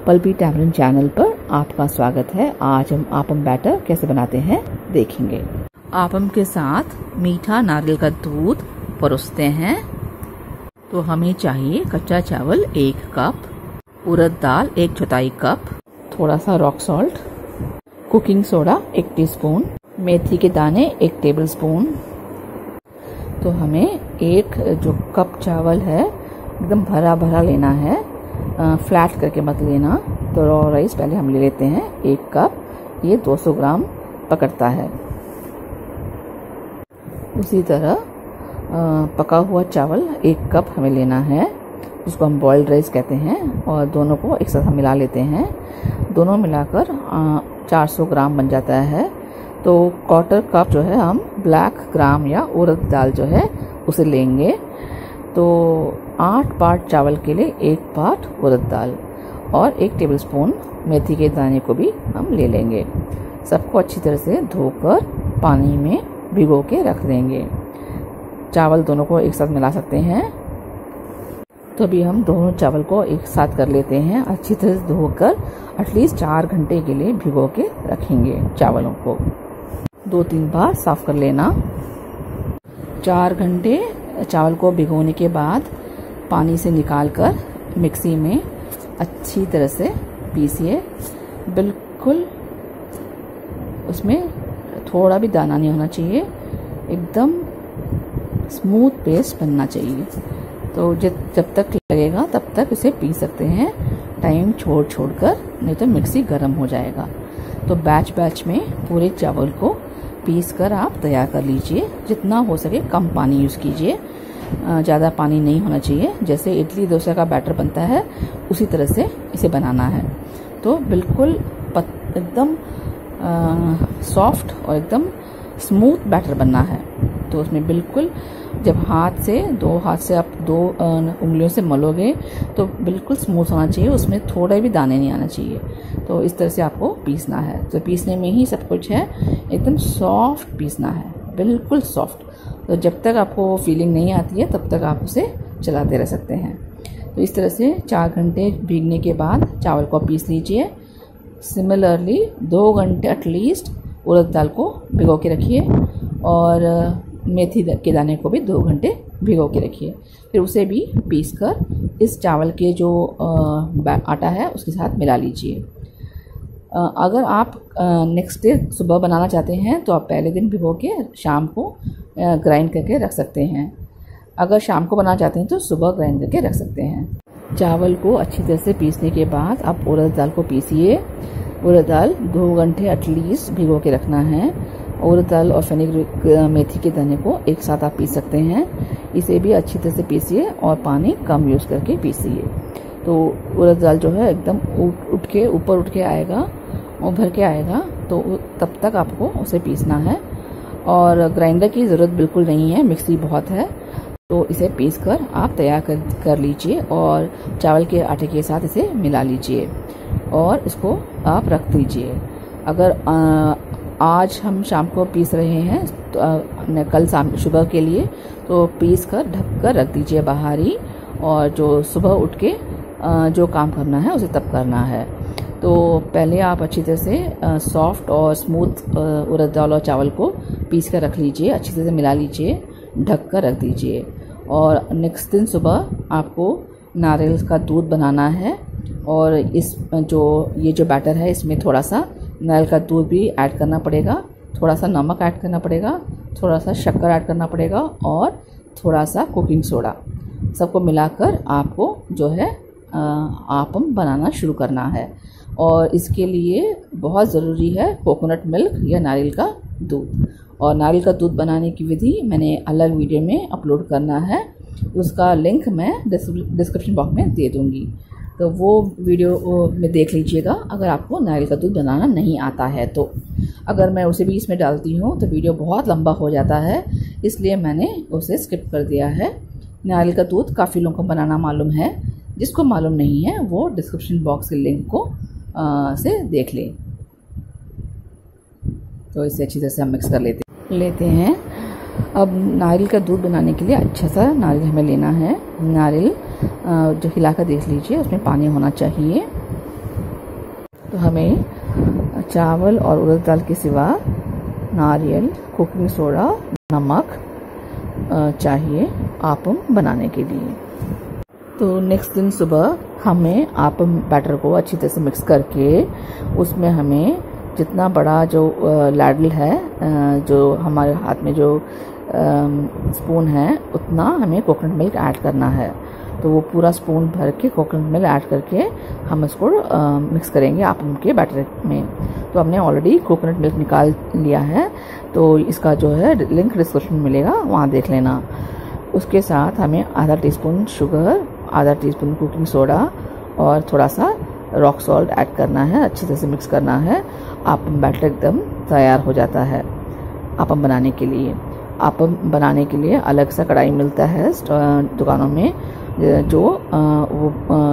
Pulpy tamarind channel पर आपका स्वागत है। आज हम आपम बैटर कैसे बनाते हैं देखेंगे। आपम के साथ मीठा नारियल का दूध परोसते हैं। तो हमें चाहिए कच्चा चावल 1 कप, उड़द दाल 1/4 कप, थोड़ा सा rock salt, cooking soda 1 teaspoon, मेथी के दाने 1 टेबलस्पून। तो हमें एक जो कप चावल है एकदम भरा भरा लेना है, फ्लैट करके मत लेना। तो रॉ राइस पहले हम ले लेते हैं 1 कप, ये 200 ग्राम पकड़ता है। उसी तरह पका हुआ चावल 1 कप हमें लेना है, जिसको हम बॉइल्ड राइस कहते हैं, और दोनों को एक साथ हम मिला लेते हैं। दोनों मिलाकर 400 ग्राम बन जाता है। तो 1/4 कप जो है हम ब्लैक ग्राम या उड़द दाल जो है उसे लेंगे। तो 8 पार्ट चावल के लिए 1 पार्ट उड़द दाल और 1 टेबलस्पून मेथी के दाने को भी हम ले लेंगे। सबको अच्छी तरह से धोकर पानी में भिगो के रख देंगे। चावल दोनों को एक साथ मिला सकते हैं। तो अभी हम दोनों चावल को एक साथ कर लेते हैं। अच्छी तरह से धोकर एटलीस्ट 4 घंटे के लिए भिगो के रखेंगे। चावलों को 2-3 बार साफ कर लेना। 4 घंटे चावल को भिगोने के बाद पानी से निकालकर मिक्सी में अच्छी तरह से पीसिए। बिल्कुल उसमें थोड़ा भी दाना नहीं होना चाहिए, एकदम स्मूथ पेस्ट बनना चाहिए। तो जब तक लगेगा तब तक इसे पीस सकते हैं, टाइम छोड़ कर, नहीं तो मिक्सी गर्म हो जाएगा। तो बैच में पूरे चावल को पीस कर आप तैयार कर लीजिए। जितना हो सके कम पानी यूज़ कीजिए, ज़्यादा पानी नहीं होना चाहिए। जैसे इडली डोसा का बैटर बनता है उसी तरह से इसे बनाना है। तो बिल्कुल एकदम सॉफ्ट और एकदम स्मूथ बैटर बनना है। तो उसमें बिल्कुल जब दो हाथ से आप 2 उंगलियों से मलोगे तो बिल्कुल स्मूथ होना चाहिए, उसमें थोड़ा भी दाने नहीं आना चाहिए। तो इस तरह से आपको पीसना है। तो पीसने में ही सब कुछ है, एकदम सॉफ्ट पीसना है, बिल्कुल सॉफ्ट। तो जब तक आपको फीलिंग नहीं आती है तब तक आप उसे चलाते रह सकते हैं। तो इस तरह से 4 घंटे भीगने के बाद चावल को पीस लीजिए। सिमिलरली 2 घंटे एटलीस्ट उड़द दाल को भिगो के रखिए और मेथी के दाने को भी 2 घंटे भिगो के रखिए। फिर उसे भी पीसकर इस चावल के जो आटा है उसके साथ मिला लीजिए। अगर आप नेक्स्ट डे सुबह बनाना चाहते हैं तो आप पहले दिन भिगो के शाम को ग्राइंड करके रख सकते हैं। अगर शाम को बनाना चाहते हैं तो सुबह ग्राइंड करके रख सकते हैं। चावल को अच्छी तरह से पीसने के बाद आप उड़द दाल को पीसिए। उड़द दाल 2 घंटे एटलीस्ट भिगो के रखना है। उड़द दाल और फेनिग्रीक मेथी के दाने को एक साथ आप पीस सकते हैं। इसे भी अच्छी तरह से पीसिए और पानी कम यूज़ करके पीसिए। तो उड़द दाल जो है एकदम ऊपर उठ के आएगा और भर के आएगा। तो तब तक आपको उसे पीसना है और ग्राइंडर की ज़रूरत बिल्कुल नहीं है, मिक्सी बहुत है। तो इसे पीस कर आप तैयार कर लीजिए और चावल के आटे के साथ इसे मिला लीजिए और इसको आप रख दीजिए। अगर आज हम शाम को पीस रहे हैं तो कल सुबह के लिए तो पीस कर ढक कर रख दीजिए बाहर ही, और जो सुबह उठ के जो काम करना है उसे तब करना है। तो पहले आप अच्छी तरह से सॉफ्ट और स्मूथ उड़द दाल और चावल को पीस कर रख लीजिए, अच्छी तरह से मिला लीजिए, ढक कर रख दीजिए। और नेक्स्ट दिन सुबह आपको नारियल का दूध बनाना है और ये जो बैटर है इसमें थोड़ा सा नारियल का दूध भी ऐड करना पड़ेगा, थोड़ा सा नमक ऐड करना पड़ेगा, थोड़ा सा शक्कर ऐड करना पड़ेगा और थोड़ा सा कुकिंग सोडा। सबको मिलाकर आपको जो है आपम बनाना शुरू करना है। और इसके लिए बहुत ज़रूरी है कोकोनट मिल्क या नारियल का दूध। और नारियल का दूध बनाने की विधि मैंने अलग वीडियो में अपलोड करना है, उसका लिंक मैं डिस्क्रिप्शन बॉक्स में दे दूँगी। तो वो वीडियो में देख लीजिएगा अगर आपको नारियल का दूध बनाना नहीं आता है तो। अगर मैं उसे भी इसमें डालती हूँ तो वीडियो बहुत लंबा हो जाता है, इसलिए मैंने उसे स्किप कर दिया है। नारियल का दूध काफ़ी लोगों को बनाना मालूम है, जिसको मालूम नहीं है वो डिस्क्रिप्शन बॉक्स के लिंक को से देख लें। तो इसे अच्छी तरह से हम मिक्स कर लेते हैं। अब नारियल का दूध बनाने के लिए अच्छा सा नारियल हमें लेना है। नारियल जो हिलाकर देख लीजिए, उसमें पानी होना चाहिए। तो हमें चावल और उड़द दाल के सिवा नारियल, कुकिंग सोडा, नमक चाहिए आप्पम बनाने के लिए। तो नेक्स्ट दिन सुबह हमें आप्पम बैटर को अच्छी तरह से मिक्स करके उसमें हमें जितना बड़ा जो लैडल है, जो हमारे हाथ में जो स्पून है, उतना हमें कोकोनट मिल्क ऐड करना है। तो वो पूरा स्पून भर के कोकोनट मिल्क ऐड करके हम इसको मिक्स करेंगे आप्पम के बैटर में। तो हमने ऑलरेडी कोकोनट मिल्क निकाल लिया है, तो इसका जो है लिंक डिस्क्रिप्शन में मिलेगा, वहाँ देख लेना। उसके साथ हमें आधा टीस्पून शुगर, आधा टीस्पून कुकिंग सोडा और थोड़ा सा रॉक सॉल्ट ऐड करना है। अच्छी तरह से मिक्स करना है। आप्पम बैटर एकदम तैयार हो जाता है आप्पम बनाने के लिए। आप्पम बनाने के लिए अलग सा कढ़ाई मिलता है दुकानों में, जो वो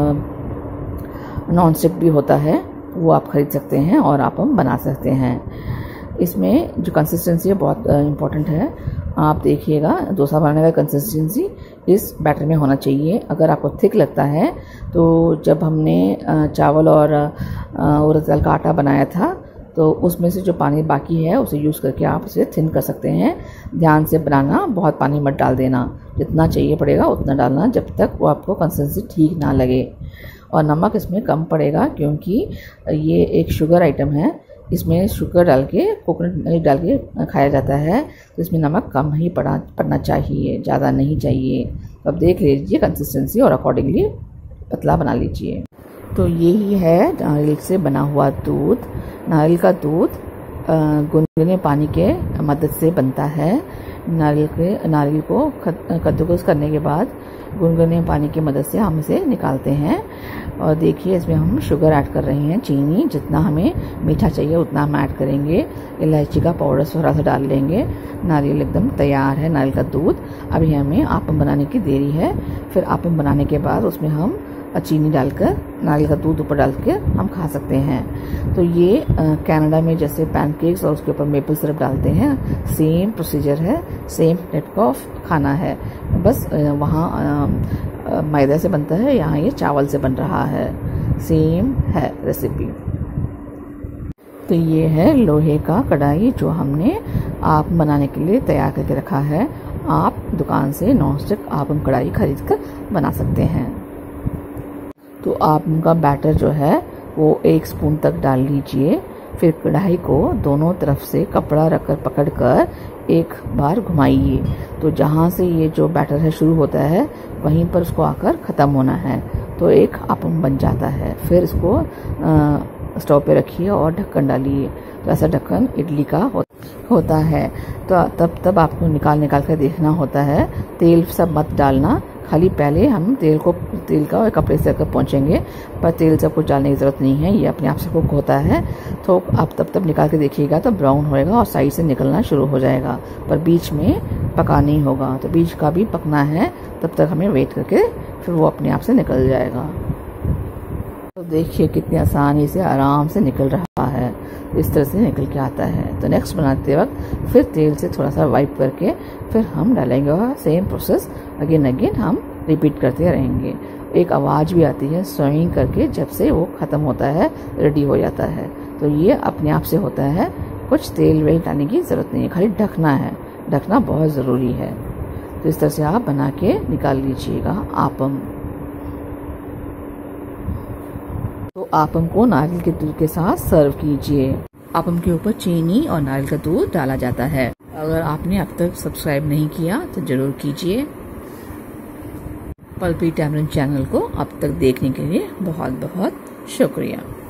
नॉन स्टिक भी होता है, वो आप खरीद सकते हैं और आप्पम बना सकते हैं। इसमें जो कंसिस्टेंसी है बहुत इम्पोर्टेंट है। आप देखिएगा डोसा बनाने का कंसिस्टेंसी इस बैटर में होना चाहिए। अगर आपको थिक लगता है तो जब हमने चावल और उड़द दाल का आटा बनाया था, तो उसमें से जो पानी बाकी है उसे यूज़ करके आप उसे थिन कर सकते हैं। ध्यान से बनाना, बहुत पानी मत डाल देना, जितना चाहिए पड़ेगा उतना डालना जब तक वो आपको कंसिस्टेंसी ठीक ना लगे। और नमक इसमें कम पड़ेगा क्योंकि ये एक शुगर आइटम है। इसमें शुगर डाल के, कोकोनट मिल्क डाल के खाया जाता है, तो इसमें नमक कम ही पड़ना चाहिए, ज़्यादा नहीं चाहिए। अब देख लीजिए कंसिस्टेंसी और अकॉर्डिंगली पतला बना लीजिए। तो यही है नारियल से बना हुआ दूध। नारियल का दूध गुनगुने पानी के मदद से बनता है। नारियल को कद्दूकस करने के बाद गुनगुने पानी की मदद से हम इसे निकालते हैं। और देखिए इसमें हम शुगर ऐड कर रहे हैं, चीनी, जितना हमें मीठा चाहिए उतना हम ऐड करेंगे। इलायची का पाउडर थोड़ा सा डाल लेंगे। नारियल एकदम तैयार है, नारियल का दूध। अभी हमें आप्पम बनाने की देरी है। फिर आप्पम बनाने के बाद उसमें हम चीनी डालकर, नारियल का दूध ऊपर डाल के हम खा सकते हैं। तो ये कनाडा में जैसे पैनकेक्स और उसके ऊपर मेपल सिरप डालते हैं, सेम प्रोसीजर है, सेम टाइप का खाना है। बस वहाँ मैदा से बनता है, यहाँ ये चावल से बन रहा है। सेम है रेसिपी। तो ये है लोहे का कढ़ाई जो हमने आप्पम बनाने के लिए तैयार करके रखा है। आप दुकान से नॉन स्टिक आप्पम कढ़ाई खरीद कर बना सकते हैं। तो आप्पम का बैटर जो है वो 1 स्पून तक डाल लीजिए। फिर कढ़ाई को दोनों तरफ से कपड़ा रखकर पकड़कर एक बार घुमाइए। तो जहाँ से ये जो बैटर है शुरू होता है वहीं पर उसको आकर ख़त्म होना है, तो एक आप्पम बन जाता है। फिर इसको स्टोव पे रखिए और ढक्कन डालिए। तो ऐसा ढक्कन इडली का होता है। तो तब आपको निकाल कर देखना होता है। तेल सब मत डालना, खाली पहले हम तेल का कपड़े से रखकर पहुँचेंगे, पर तेल सब कुछ डालने की ज़रूरत नहीं है, ये अपने आप से कुक होता है। तो आप तब निकाल के देखिएगा तो ब्राउन होएगा और साइड से निकलना शुरू हो जाएगा, पर बीच में पका नहीं होगा। तो बीच का भी पकना है, तब तक हमें वेट करके फिर वो अपने आप से निकल जाएगा। तो देखिए कितनी आसानी से आराम से निकल रहा है, इस तरह से निकल के आता है। तो नेक्स्ट बनाते वक्त फिर तेल से थोड़ा सा वाइप करके फिर हम डालेंगे और सेम प्रोसेस अगेन हम रिपीट करते रहेंगे। एक आवाज़ भी आती है स्विंग करके, जब से वो ख़त्म होता है, रेडी हो जाता है। तो ये अपने आप से होता है, कुछ तेल वेल डालने की ज़रूरत नहीं है, खाली ढकना है। ढकना बहुत ज़रूरी है। तो इस तरह से आप बना के निकाल लीजिएगा आप्पम। तो आप्पम को नारियल के दूध के साथ सर्व कीजिए। आप्पम के ऊपर चीनी और नारियल का दूध डाला जाता है। अगर आपने अब तक सब्सक्राइब नहीं किया तो जरूर कीजिए। पल्पी टैमरिंड चैनल को अब तक देखने के लिए बहुत बहुत शुक्रिया।